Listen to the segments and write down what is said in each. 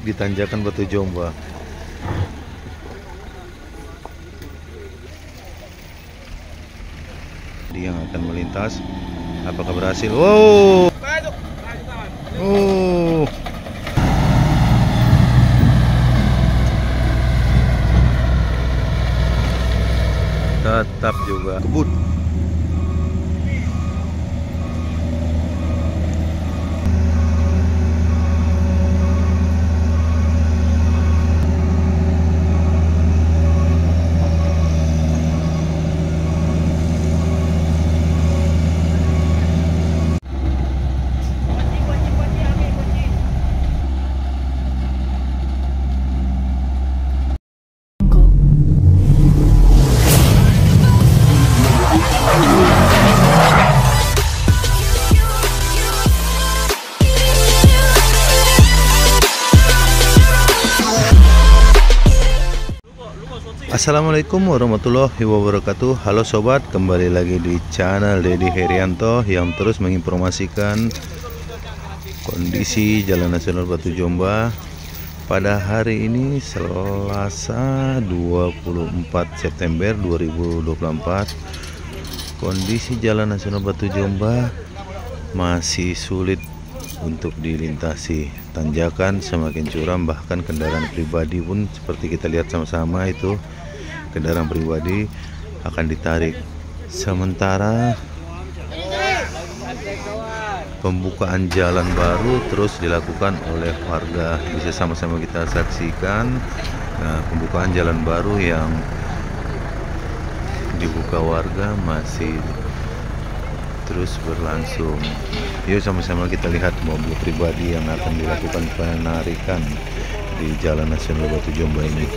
di tanjakan Batu Jomba. Dia yang akan melintas, apakah berhasil? Wow, oh, tetap juga kebut. Assalamualaikum warahmatullahi wabarakatuh. Halo sobat, kembali lagi di channel Dedi Herianto yang terus menginformasikan kondisi Jalan Nasional Batu Jomba pada hari ini Selasa 24 September 2024. Kondisi Jalan Nasional Batu Jomba masih sulit untuk dilintasi, tanjakan semakin curam, bahkan kendaraan pribadi pun seperti kita lihat sama-sama itu, kendaraan pribadi akan ditarik. Sementara pembukaan jalan baru terus dilakukan oleh warga, bisa sama-sama kita saksikan. Nah, pembukaan jalan baru yang dibuka warga masih terus berlangsung. Yuk sama-sama kita lihat mobil pribadi yang akan dilakukan penarikan di Jalan Nasional Batu Jomba ini.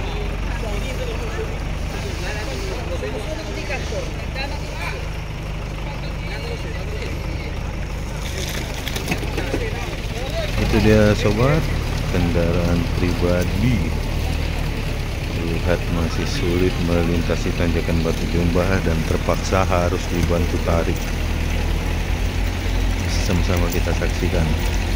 Itu dia sobat, kendaraan pribadi lihat masih sulit melintasi tanjakan Batu Jomba dan terpaksa harus dibantu tarik. Sama-sama kita saksikan.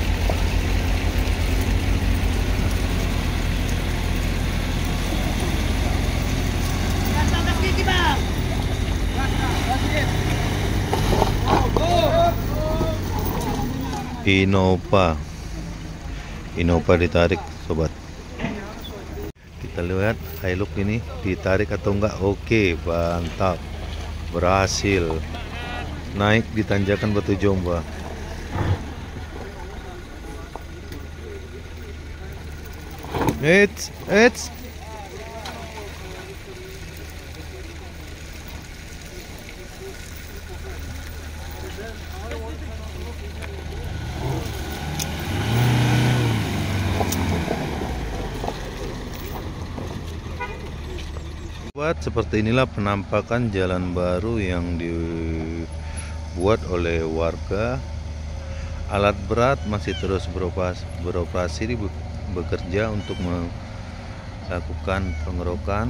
Innova ditarik sobat. Kita lihat Hilux ini ditarik atau enggak. Oke, mantap, berhasil naik di tanjakan Batu Jomba. It's buat seperti inilah penampakan jalan baru yang dibuat oleh warga. Alat berat masih terus beroperasi bekerja untuk melakukan pengerokan.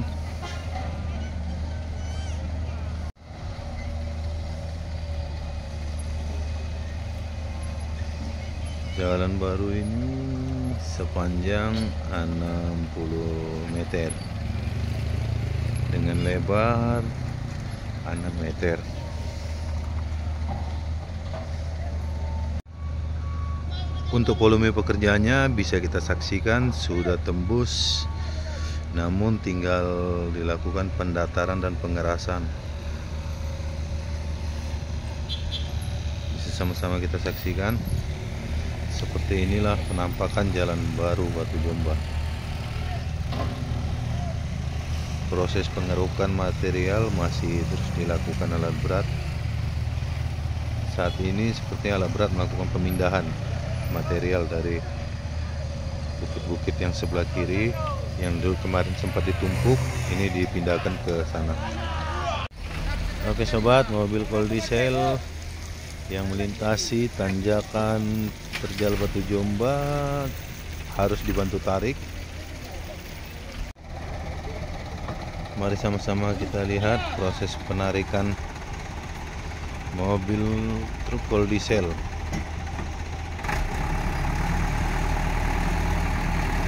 Jalan baru ini sepanjang 60 meter dengan lebar 6 meter. Untuk volume pekerjaannya bisa kita saksikan sudah tembus, namun tinggal dilakukan pendataran dan pengerasan. Bisa sama-sama kita saksikan. Seperti inilah penampakan jalan baru Batu Jomba. Proses pengerukan material masih terus dilakukan alat berat. Saat ini seperti alat berat melakukan pemindahan material dari bukit-bukit yang sebelah kiri yang dulu kemarin sempat ditumpuk, ini dipindahkan ke sana. Oke sobat, mobil kol diesel yang melintasi tanjakan Terjal Batu Jomba harus dibantu tarik. Mari sama-sama kita lihat proses penarikan mobil truk kol diesel.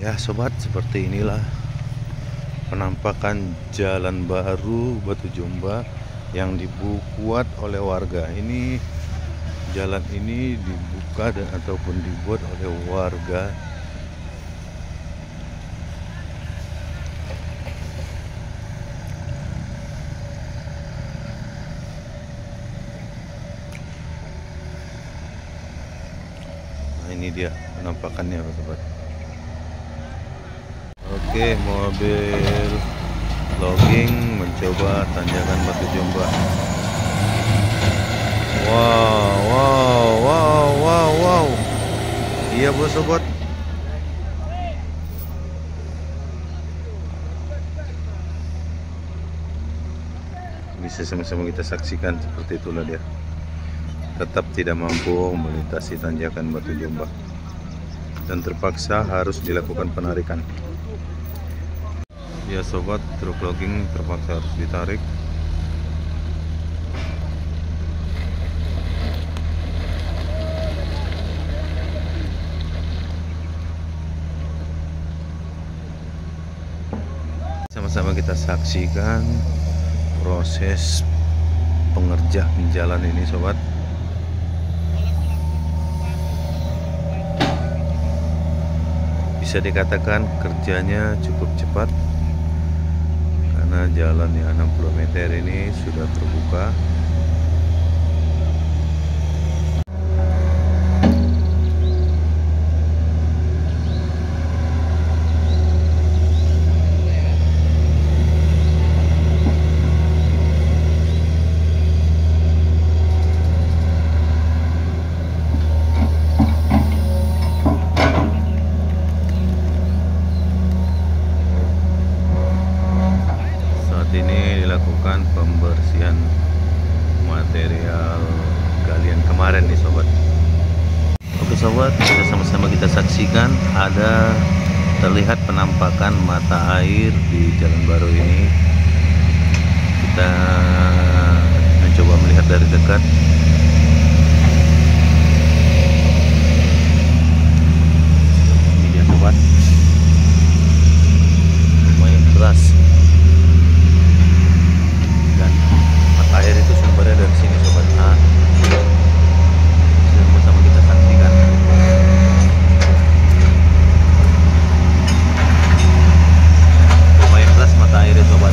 Ya sobat, seperti inilah penampakan jalan baru Batu Jomba yang dibuat oleh warga. Ini jalan ini dibuka dan ataupun dibuat oleh warga. Nah, ini dia penampakannya sobat. Oke, mobil logging mencoba tanjakan Batu Jomba. Wow. Iya bos sobat. Bisa sama-sama kita saksikan, seperti itulah dia. Tetap tidak mampu melintasi tanjakan Batu Jomba dan terpaksa harus dilakukan penarikan. Ya sobat, truk logging terpaksa harus ditarik. Sama-sama kita saksikan proses pengerjaan jalan ini sobat. Bisa dikatakan kerjanya cukup cepat karena jalan yang 60 meter ini sudah terbuka. Ini dilakukan pembersihan material galian kemarin nih sobat. Oke sobat, kita sama-sama kita saksikan ada terlihat penampakan mata air di jalan baru ini. Kita mencoba melihat dari dekat. Ini dia sobat, lumayan keras. Air itu sumbernya dari sini sobat. Nah, sama-sama kita saksikan. Lumayan keras mata airnya sobat.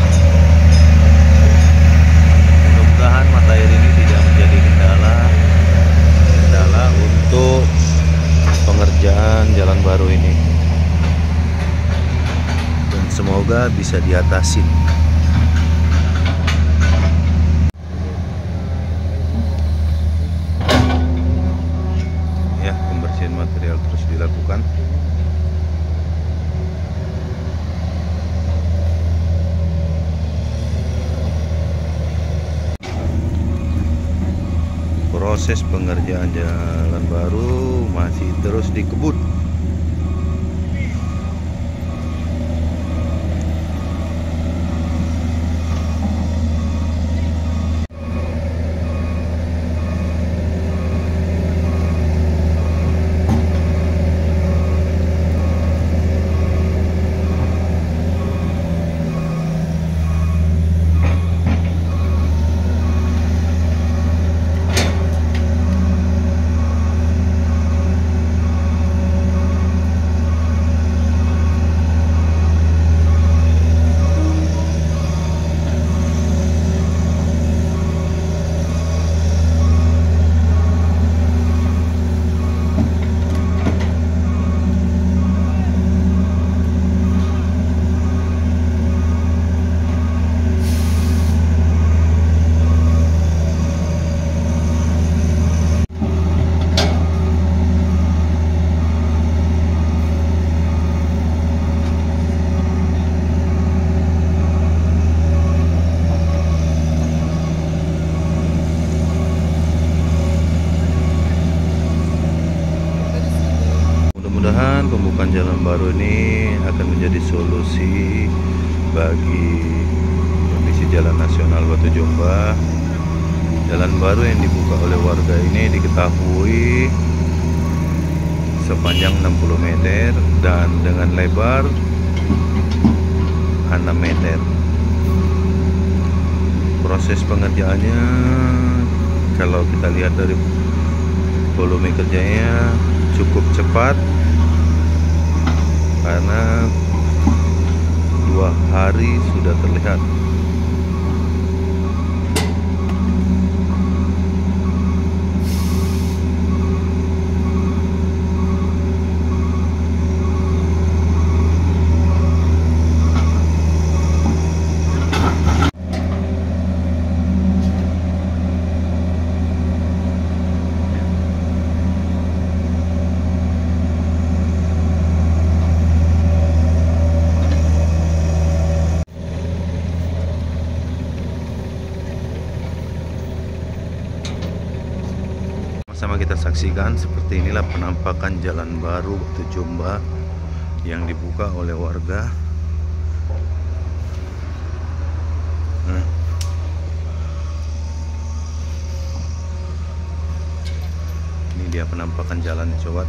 Mudah-mudahan mata air ini tidak menjadi kendala untuk pengerjaan jalan baru ini, dan semoga bisa diatasi. Material terus dilakukan. Proses pengerjaan jalan baru masih terus dikebut. Mudah-mudahan pembukaan jalan baru ini akan menjadi solusi bagi kondisi jalan nasional Batu Jomba. Jalan baru yang dibuka oleh warga ini diketahui sepanjang 60 meter dan dengan lebar 6 meter. Proses pengerjaannya kalau kita lihat dari volume kerjanya cukup cepat karena 2 hari sudah terlihat. Sama kita saksikan seperti inilah penampakan jalan baru Batu Jomba yang dibuka oleh warga. Ini dia penampakan jalan, sobat.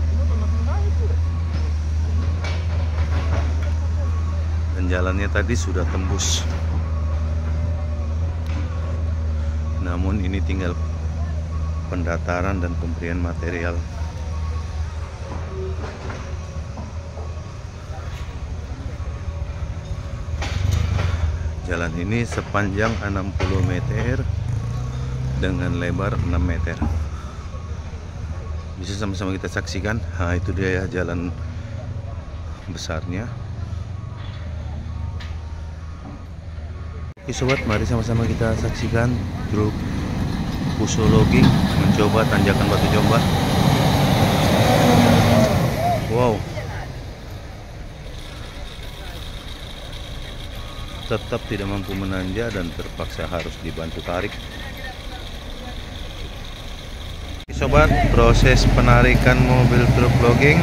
Dan jalannya tadi sudah tembus. Namun ini tinggal pendataran dan pemberian material. Jalan ini sepanjang 60 meter dengan lebar 6 meter. Bisa sama-sama kita saksikan. Nah, itu dia ya jalan besarnya. Oke sobat, mari sama-sama kita saksikan truk pusologi mencoba tanjakan Batu Jomba. Wow, tetap tidak mampu menanjak dan terpaksa harus dibantu tarik. Sobat, proses penarikan mobil truk logging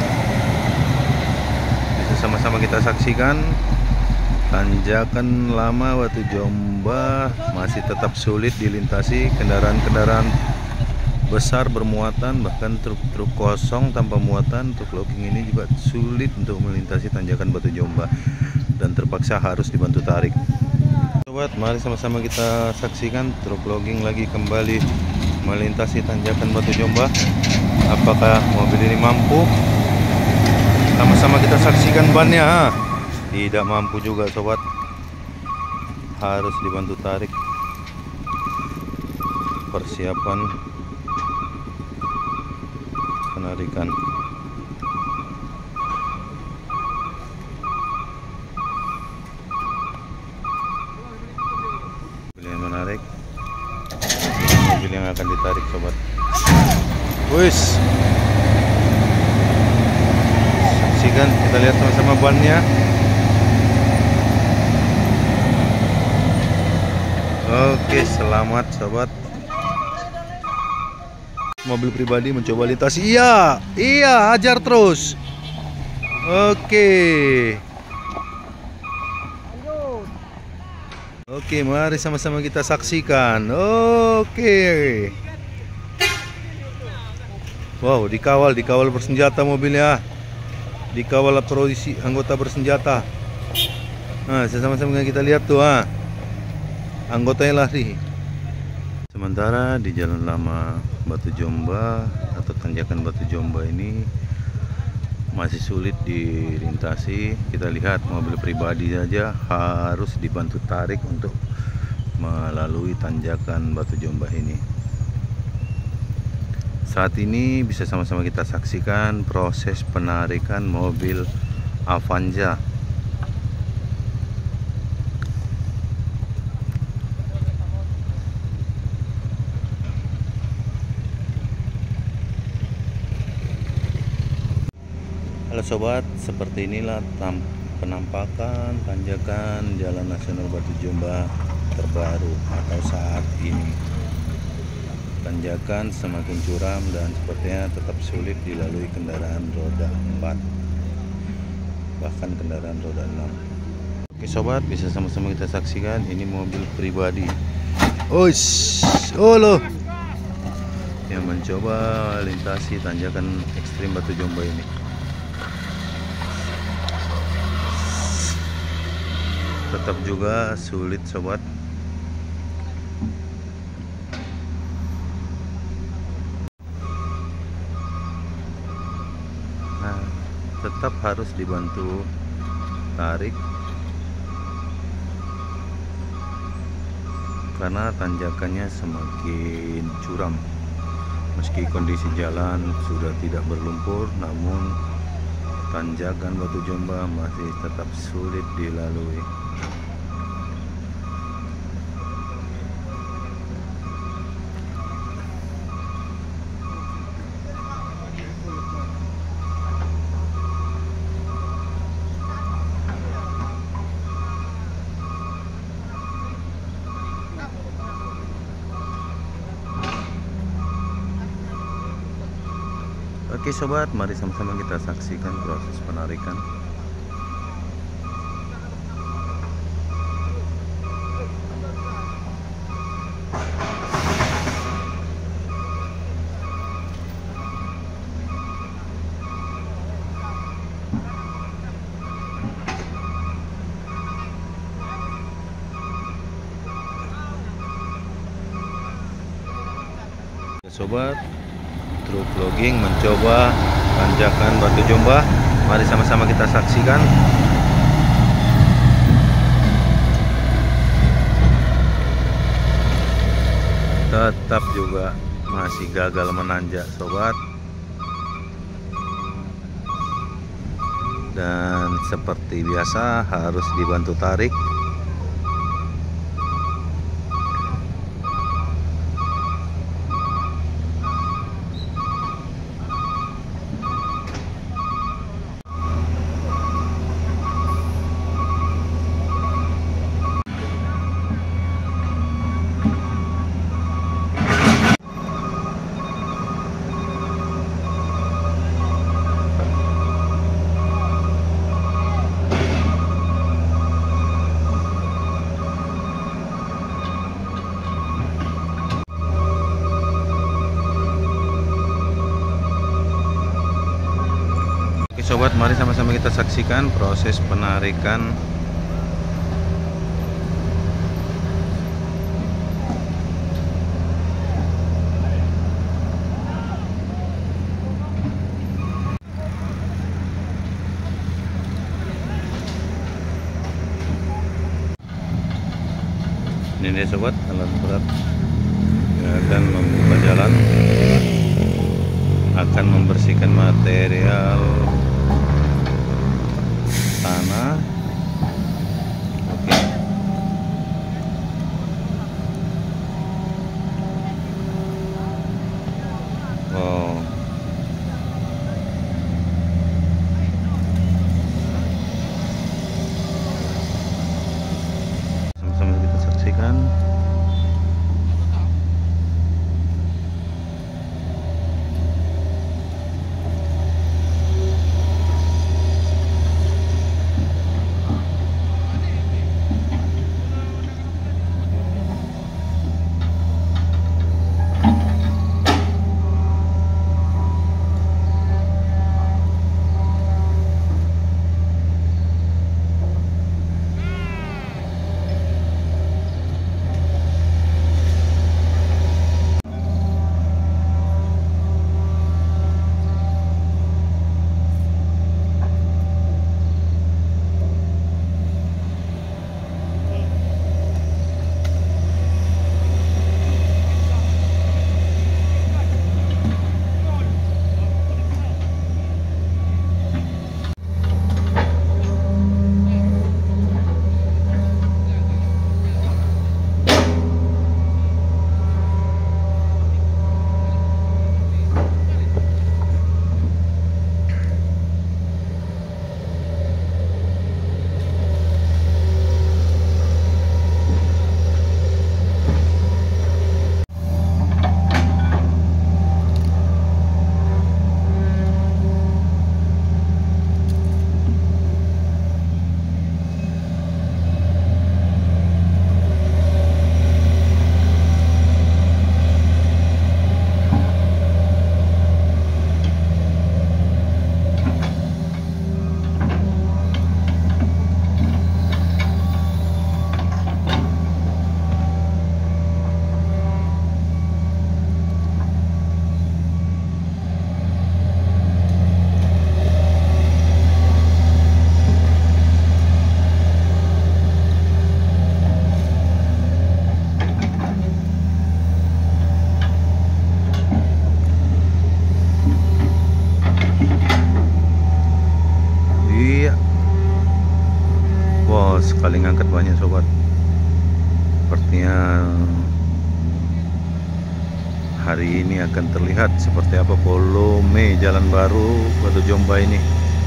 bisa sama-sama kita saksikan. Tanjakan lama Batu Jomba masih tetap sulit dilintasi kendaraan-kendaraan besar bermuatan, bahkan truk-truk kosong tanpa muatan. Truk logging ini juga sulit untuk melintasi tanjakan Batu Jomba dan terpaksa harus dibantu tarik. Sobat, mari sama-sama kita saksikan truk logging lagi kembali melintasi tanjakan Batu Jomba. Apakah mobil ini mampu? Sama-sama kita saksikan bannya. Tidak mampu juga sobat, harus dibantu tarik. Persiapan penarikan. Mobil yang menarik, mobil yang akan ditarik sobat. Wis, saksikan, kita lihat sama-sama bannya. Oke, selamat sobat. Mobil pribadi mencoba lintasi. Iya, hajar terus. Oke, mari sama-sama kita saksikan. Oke. Wow, dikawal bersenjata mobilnya. Dikawal polisi anggota bersenjata. Nah, sama-sama kita lihat tuh, anggotanya lari. Sementara di jalan lama Batu Jomba atau tanjakan Batu Jomba ini masih sulit dilintasi. Kita lihat mobil pribadi saja harus dibantu tarik untuk melalui tanjakan Batu Jomba ini. Saat ini bisa sama-sama kita saksikan proses penarikan mobil Avanza. Halo sobat, seperti inilah penampakan tanjakan Jalan Nasional Batu Jomba terbaru atau saat ini. Tanjakan semakin curam dan sepertinya tetap sulit dilalui kendaraan roda 4, bahkan kendaraan roda 6. Oke sobat, bisa sama-sama kita saksikan ini mobil pribadi. Loh, yang mencoba lintasi tanjakan ekstrim Batu Jomba ini. Tetap juga sulit sobat. Nah, tetap harus dibantu tarik karena tanjakannya semakin curam. Meski kondisi jalan sudah tidak berlumpur, namun tanjakan Batu Jomba masih tetap sulit dilalui. Oke sobat, mari sama-sama kita saksikan proses penarikan. Sobat, truk logging mencoba tanjakan Batu Jomba. Mari sama-sama kita saksikan. Tetap juga masih gagal menanjak sobat. Dan seperti biasa harus dibantu tarik. Sobat, mari sama-sama kita saksikan proses penarikan ini nih sobat, alat berat yang akan membuka jalan, akan membersihkan material tanah. Oke. Oh. Sama-sama kita saksikan. kali ngangkat banyak sobat. Sepertinya hari ini akan terlihat seperti apa volume jalan baru Batu Jomba ini.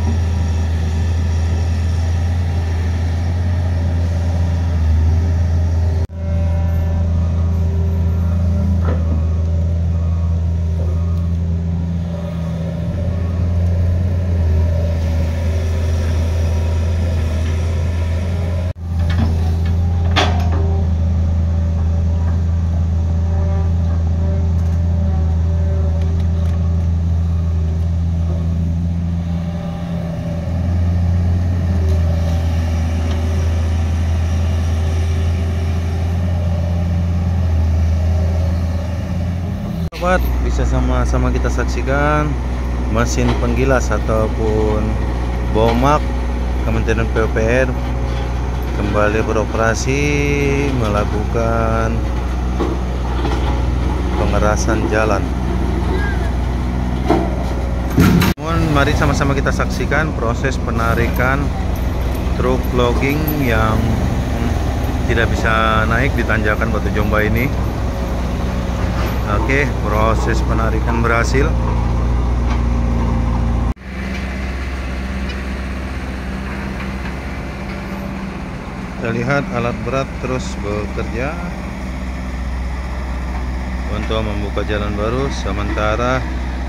Sobat, bisa sama-sama kita saksikan mesin penggilas ataupun bomak Kementerian PUPR kembali beroperasi melakukan pengerasan jalan. Mari sama-sama kita saksikan proses penarikan truk logging yang tidak bisa naik di tanjakan Batu Jomba ini. Oke, proses penarikan berhasil. Kita lihat alat berat terus bekerja untuk membuka jalan baru, sementara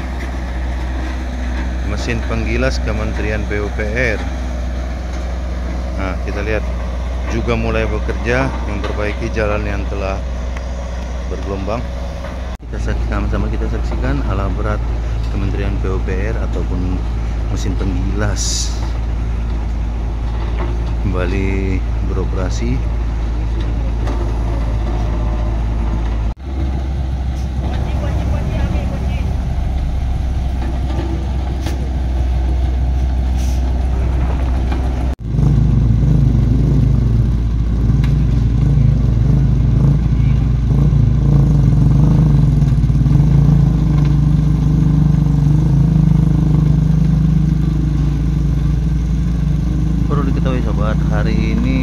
mesin penggilas Kementerian PUPR, nah kita lihat juga mulai bekerja memperbaiki jalan yang telah bergelombang. Sama-sama kita saksikan alat berat Kementerian PUPR ataupun mesin penggilas kembali beroperasi. Sobat, hari ini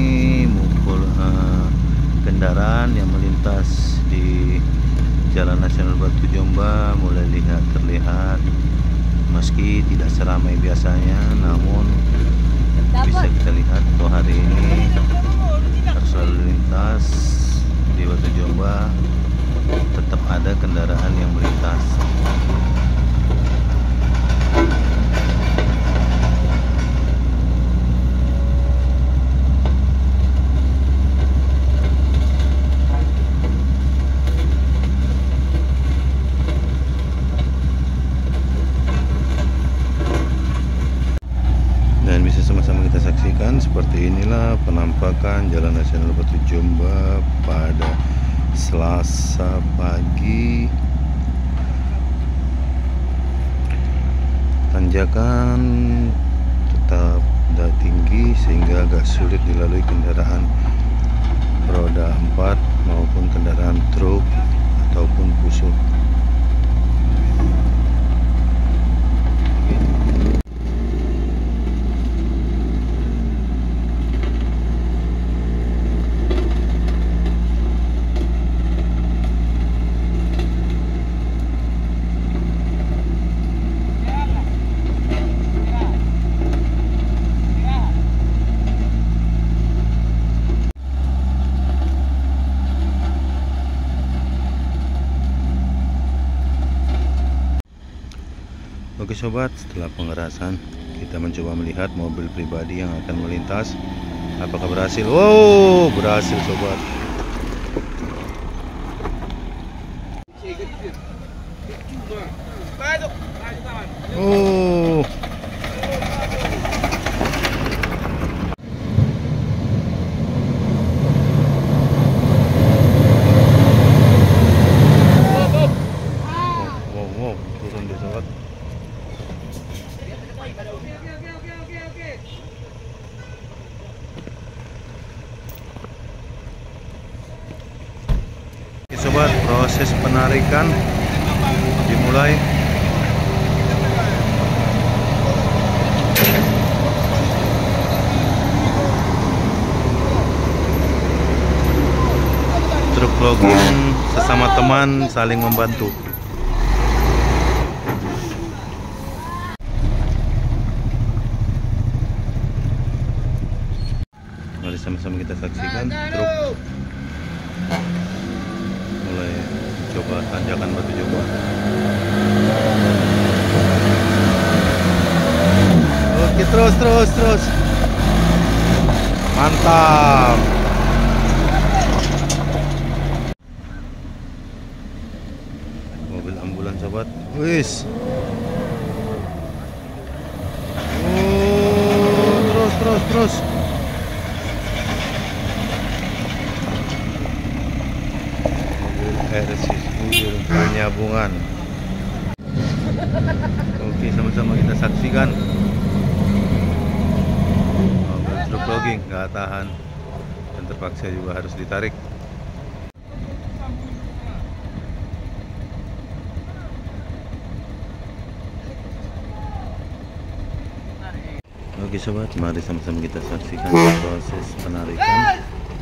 kendaraan yang melintas di Jalan Nasional Batu Jomba mulai terlihat meski tidak seramai biasanya, namun bisa kita lihat bahwa hari ini arus lalu lintas di Batu Jomba tetap ada kendaraan yang melintas. Dan bisa sama-sama kita saksikan seperti inilah penampakan Jalan Nasional Batu Jomba pada Selasa pagi. Tanjakan tetap tinggi sehingga agak sulit dilalui kendaraan roda 4 maupun kendaraan truk ataupun busuk. Oke sobat, setelah pengerasan kita mencoba melihat mobil pribadi yang akan melintas. Apakah berhasil? Wow, berhasil sobat. Oh. Wow, turun deh sobat. Sobat, proses penarikan dimulai. teman saling membantu. Mari sama-sama kita saksikan truk mulai coba tanjakan Batu Jomba. Oke, terus. Mantap. Mobil ambulan sobat. Wis. Oh, terus. Mobil penyambungan. Oke, sama-sama kita saksikan. Mobil truk logging nggak tahan dan terpaksa juga harus ditarik. Oke sobat, mari sama-sama kita saksikan proses penarikan.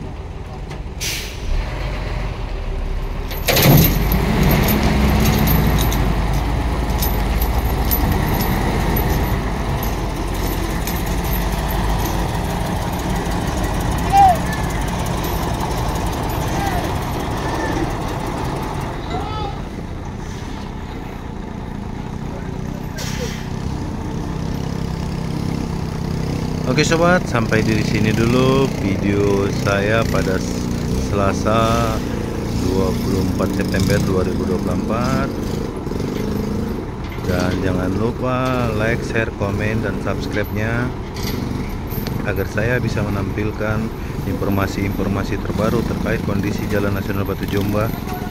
Oke sobat, sampai di sini dulu video saya pada Selasa 24 September 2024. Dan jangan lupa like, share, komen, dan subscribe-nya agar saya bisa menampilkan informasi-informasi terbaru terkait kondisi Jalan Nasional Batu Jomba